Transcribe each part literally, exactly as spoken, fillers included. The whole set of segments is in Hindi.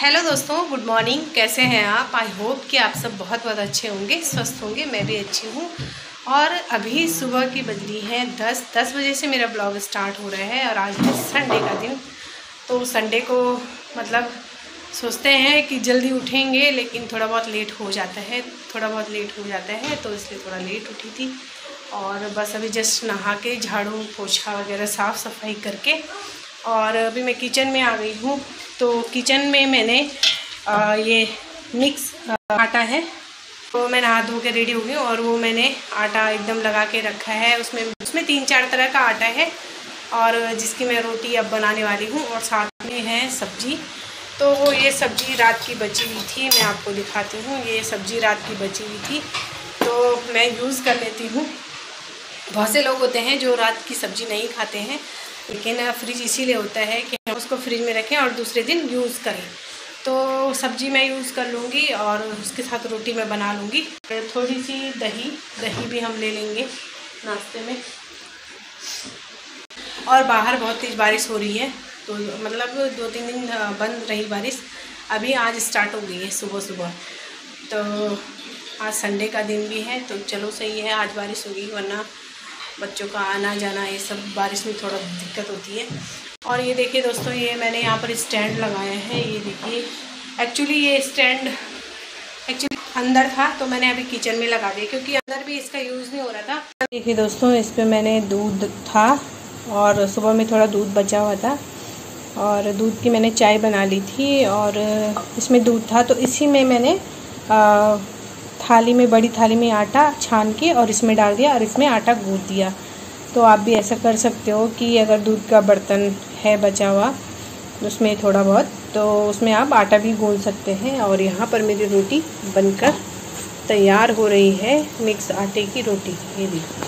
हेलो दोस्तों, गुड मॉर्निंग। कैसे हैं आप? आई होप कि आप सब बहुत बहुत अच्छे होंगे, स्वस्थ होंगे। मैं भी अच्छी हूँ। और अभी सुबह की बजली है दस दस बजे से मेरा ब्लॉग स्टार्ट हो रहा है और आज है संडे का दिन। तो संडे को मतलब सोचते हैं कि जल्दी उठेंगे, लेकिन थोड़ा बहुत लेट हो जाता है थोड़ा बहुत लेट हो जाता है तो इसलिए थोड़ा लेट उठी थी। और बस अभी जस्ट नहा के झाड़ू पोछा वगैरह साफ़ सफाई करके और अभी मैं किचन में आ गई हूँ। तो किचन में मैंने आ, ये मिक्स आटा है, तो मैं नहा धो के रेडी हो गई और वो मैंने आटा एकदम लगा के रखा है। उसमें उसमें तीन चार तरह का आटा है और जिसकी मैं रोटी अब बनाने वाली हूँ। और साथ में है सब्जी। तो वो ये सब्जी रात की बची हुई थी, मैं आपको दिखाती हूँ। ये सब्जी रात की बची हुई थी तो मैं यूज़ कर लेती हूँ। बहुत से लोग होते हैं जो रात की सब्ज़ी नहीं खाते हैं, लेकिन फ्रिज इसीलिए होता है कि हम उसको फ्रिज में रखें और दूसरे दिन यूज़ करें। तो सब्ज़ी मैं यूज़ कर लूँगी और उसके साथ रोटी मैं बना लूँगी। थोड़ी सी दही दही भी हम ले लेंगे नाश्ते में। और बाहर बहुत तेज़ बारिश हो रही है, तो मतलब दो तीन दिन बंद रही बारिश, अभी आज स्टार्ट हो गई है सुबह सुबह। तो आज संडे का दिन भी है तो चलो सही है, आज बारिश होगी, वरना बच्चों का आना जाना ये सब बारिश में थोड़ा दिक्कत होती है। और ये देखिए दोस्तों, ये मैंने यहाँ पर स्टैंड लगाया है। ये देखिए, एक्चुअली ये स्टैंड एक्चुअली अंदर था तो मैंने अभी किचन में लगा दिया, क्योंकि अंदर भी इसका यूज़ नहीं हो रहा था। देखिए दोस्तों, इस पर मैंने दूध था और सुबह में थोड़ा दूध बचा हुआ था और दूध की मैंने चाय बना ली थी और इसमें दूध था, तो इसी में मैंने आ, थाली में, बड़ी थाली में आटा छान के और इसमें डाल दिया और इसमें आटा गूँथ दिया। तो आप भी ऐसा कर सकते हो कि अगर दूध का बर्तन है बचा हुआ उसमें थोड़ा बहुत, तो उसमें आप आटा भी गूँथ सकते हैं। और यहाँ पर मेरी रोटी बनकर तैयार हो रही है, मिक्स आटे की रोटी। ये देखिए,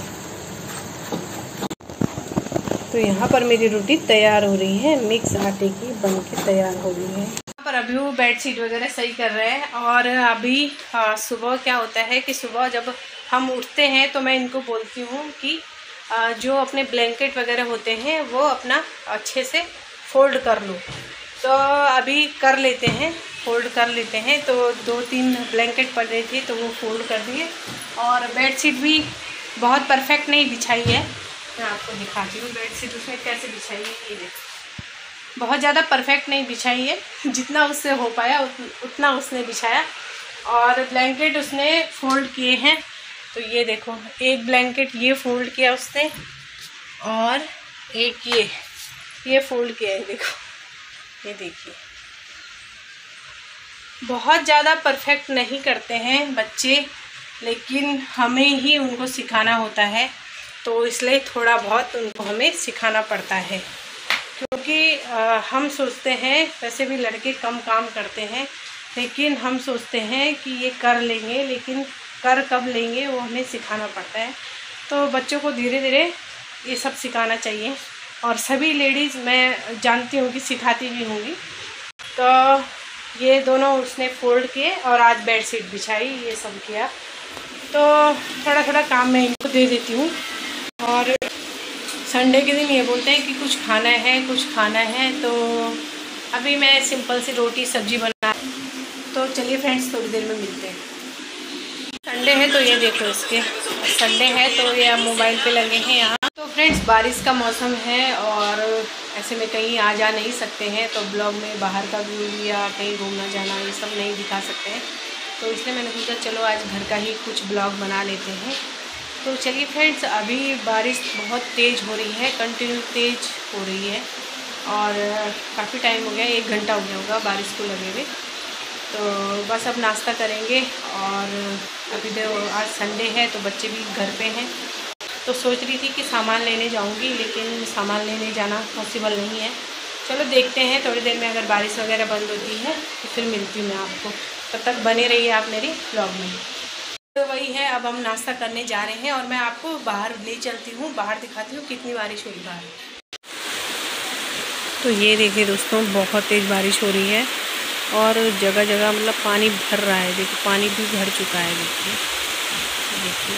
तो यहाँ पर मेरी रोटी तैयार हो रही है, मिक्स आटे की बन के तैयार हो गई है। पर अभी वो बेडशीट वगैरह सही कर रहे हैं। और अभी आ, सुबह क्या होता है कि सुबह जब हम उठते हैं तो मैं इनको बोलती हूँ कि आ, जो अपने ब्लैंकेट वगैरह होते हैं वो अपना अच्छे से फोल्ड कर लो। तो अभी कर लेते हैं, फोल्ड कर लेते हैं। तो दो तीन ब्लैंकेट पड़ रहे थे तो वो फोल्ड कर दिए। और बेडशीट भी बहुत परफेक्ट नहीं बिछाई है, मैं आपको दिखाती हूँ बेडशीट उसमें कैसे बिछाई है। ये देखो, बहुत ज़्यादा परफेक्ट नहीं बिछाई है, जितना उससे हो पाया उतना उसने बिछाया। और ब्लैंकेट उसने फोल्ड किए हैं। तो ये देखो, एक ब्लैंकेट ये फोल्ड किया उसने और एक ये ये फोल्ड किया है। देखो, ये देखिए, बहुत ज़्यादा परफेक्ट नहीं करते हैं बच्चे, लेकिन हमें ही उनको सिखाना होता है, तो इसलिए थोड़ा बहुत उनको हमें सिखाना पड़ता है। क्योंकि आ, हम सोचते हैं, वैसे भी लड़के कम काम करते हैं, लेकिन हम सोचते हैं कि ये कर लेंगे, लेकिन कर कब लेंगे वो हमें सिखाना पड़ता है। तो बच्चों को धीरे धीरे ये सब सिखाना चाहिए। और सभी लेडीज़ मैं जानती हूँ कि सिखाती भी होंगी। तो ये दोनों उसने फोल्ड किए और आज बेडशीट बिछाई, ये सब किया। तो थोड़ा थोड़ा काम मैं इनको दे देती हूँ। और संडे के दिन ये बोलते हैं कि कुछ खाना है कुछ खाना है, तो अभी मैं सिंपल सी रोटी सब्जी बना। तो चलिए फ्रेंड्स, थोड़ी देर में मिलते हैं। संडे है तो ये देखो, इसके संडे है तो ये अब मोबाइल पे लगे हैं यहाँ। तो फ्रेंड्स, बारिश का मौसम है और ऐसे में कहीं आ जा नहीं सकते हैं, तो ब्लॉग में बाहर का व्यू या कहीं घूमना जाना ये सब नहीं दिखा सकते हैं। तो इसलिए मैंने सोचा चलो आज घर का ही कुछ ब्लॉग बना लेते हैं। तो चलिए फ्रेंड्स, अभी बारिश बहुत तेज़ हो रही है, कंटिन्यू तेज़ हो रही है और काफ़ी टाइम हो गया, एक घंटा हो गया होगा बारिश को लगे हुए। तो बस अब नाश्ता करेंगे। और अभी तो आज संडे है तो बच्चे भी घर पे हैं, तो सोच रही थी कि सामान लेने जाऊंगी, लेकिन सामान लेने जाना पॉसिबल नहीं है। चलो देखते हैं, थोड़ी देर में अगर बारिश वगैरह बंद होती है तो फिर मिलती हूँ मैं आपको। तब तक बने रहिए आप मेरी ब्लॉग में। तो वही है, अब हम नाश्ता करने जा रहे हैं और मैं आपको बाहर ले चलती हूँ, बाहर दिखाती हूँ कितनी बारिश हुई बाहर। तो ये देखिए दोस्तों, बहुत तेज़ बारिश हो रही है और जगह जगह मतलब पानी भर रहा है। देखिए, पानी भी भर चुका है। देखिए देखिए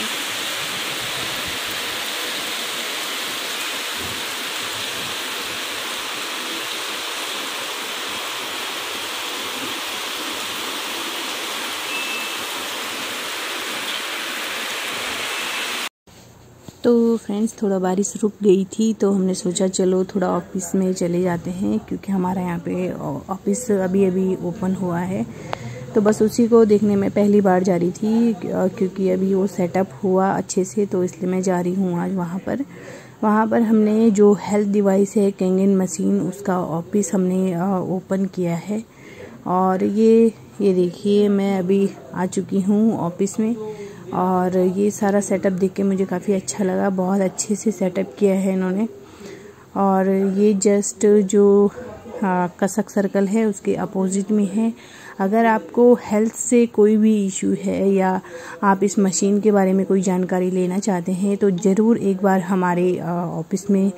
तो फ्रेंड्स थोड़ा बारिश रुक गई थी तो हमने सोचा चलो थोड़ा ऑफिस में चले जाते हैं, क्योंकि हमारा यहाँ पे ऑफिस अभी अभी ओपन हुआ है। तो बस उसी को देखने में पहली बार जा रही थी, क्योंकि अभी वो सेटअप हुआ अच्छे से, तो इसलिए मैं जा रही हूँ आज वहाँ पर। वहाँ पर हमने जो हेल्थ डिवाइस है कैंगन मशीन, उसका ऑफिस हमने ओपन किया है। और ये ये देखिए मैं अभी आ चुकी हूँ ऑफिस में, और ये सारा सेटअप देख के मुझे काफ़ी अच्छा लगा। बहुत अच्छे से सेटअप किया है इन्होंने। और ये जस्ट जो हाँ, कसक सर्कल है उसके अपोजिट में है। अगर आपको हेल्थ से कोई भी इशू है या आप इस मशीन के बारे में कोई जानकारी लेना चाहते हैं तो ज़रूर एक बार हमारे ऑफिस में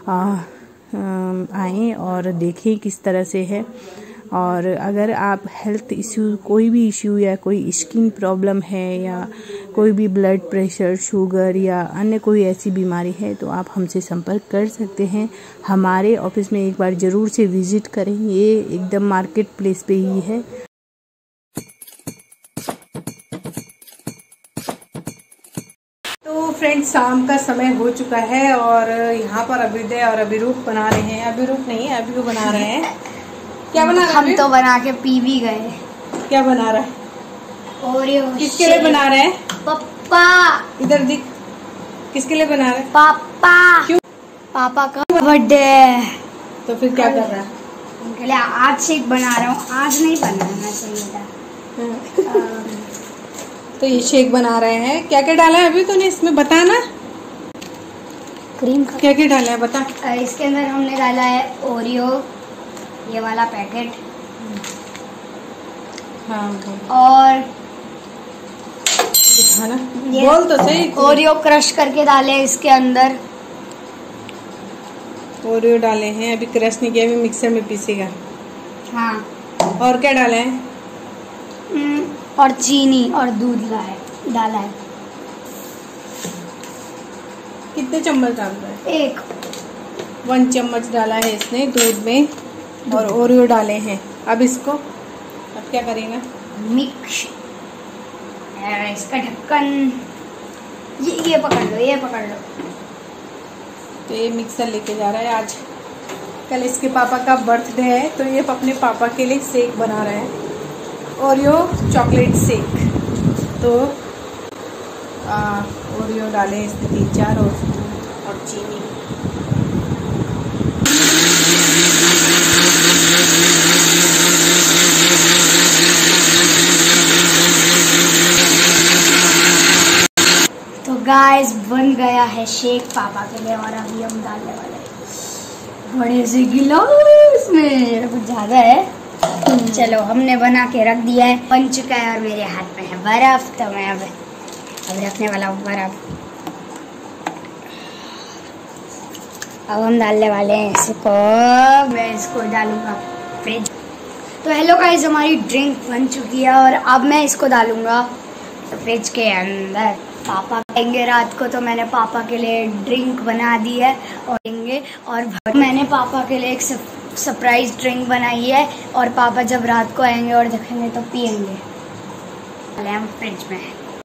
आएँ और देखें किस तरह से है। और अगर आप हेल्थ इशू कोई भी इशू या कोई स्किन प्रॉब्लम है या कोई भी ब्लड प्रेशर, शुगर या अन्य कोई ऐसी बीमारी है तो आप हमसे संपर्क कर सकते हैं। हमारे ऑफिस में एक बार ज़रूर से विज़िट करें। ये एकदम मार्केट प्लेस पे ही है। तो फ्रेंड्स शाम का समय हो चुका है और यहाँ पर अभिदय और अभिरूप बना रहे हैं। अभिरूप नहीं, अभिरू बना रहे हैं। क्या बना रहे हैं? हम तो बना के पी भी गए। क्या बना रहा है? ओरियो। किसके लिए बना रहे हैं? पापा। इधर दिख। किसके लिए बना रहे हैं? पापा। क्यों? पापा का बर्थडे है। तो फिर क्या कर रहा है? उनके लिए आज शेक बना रहा हूँ। आज नहीं बनाना चाहिए था। तो ये शेक बना रहे हैं। क्या क्या डाला है अभी तूने इसमें, बता ना। क्रीम क्या क्या डाला है बता। इसके अंदर हमने डाला है ओरियो, ये वाला पैकेट। हाँ और दिखाना, बोल तो सही। ओरियो क्रश करके डाले इसके अंदर। ओरियो डाले हैं, अभी क्रश नहीं किया, अभी मिक्सर में पीसेगा। हाँ। और क्या डाला है? और चीनी और दूध लाए डाला है। कितने चम्मच डाल रहा है? एक वन चम्मच डाला है इसने दूध में, और ओरियो डाले हैं। अब इसको अब क्या करेगा? मिक्स। इसका ढक्कन ये ये पकड़ लो, ये पकड़ लो। तो ये मिक्सर लेके जा रहा है। आज कल इसके पापा का बर्थडे है तो ये अपने पापा के लिए शेक बना रहे हैं, ओरियो चॉकलेट शेक। तो आ, ओरियो डाले इसमें तीन चार और और चीनी। तो गाइस बन गया है शेक पापा के लिए, और अभी हम डालने वाले हैं बड़े से गिलास में। कुछ ज्यादा है। चलो हमने बना के रख दिया है, बन चुका है, और मेरे हाथ में है बर्फ। तो मैं अब अब रखने वाला हूँ बर्फ। अब हम डालने वाले हैं इसको। मैं इसको डालूंगा फ्रिज। तो हेलो गाइस, हमारी ड्रिंक बन चुकी है और अब मैं इसको डालूंगा फ्रिज के अंदर। पापा आएंगे रात को तो मैंने पापा के लिए ड्रिंक बना दी है और देंगे। और मैंने पापा के लिए एक सरप्राइज ड्रिंक बनाई है, और पापा जब रात को आएंगे और देखेंगे तो पियेंगे। हम फ्रिज में।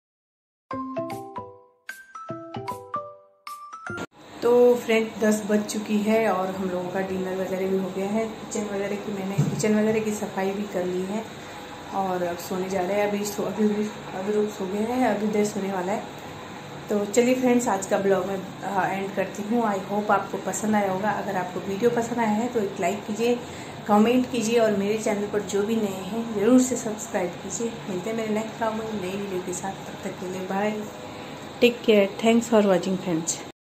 तो फ्रेंड दस बज चुकी है और हम लोगों का डिनर वगैरह भी हो गया है। किचन वगैरह की मैंने किचन वगैरह की सफाई भी कर ली है और अब सोने जा रहे हैं। अभी सो अभी भी अभी रुक सो गया है, अभी देर सोने वाला है। तो चलिए फ्रेंड्स, आज का ब्लॉग मैं एंड करती हूँ। आई होप आपको पसंद आया होगा। अगर आपको वीडियो पसंद आया है तो एक लाइक कीजिए, कमेंट कीजिए, और मेरे चैनल पर जो भी नए हैं ज़रूर से सब्सक्राइब कीजिए। मिलते हैं मेरे नेक्स्ट ब्लॉग में नई वीडियो के साथ। तब तक के लिए bye, take care, thanks for watching friends.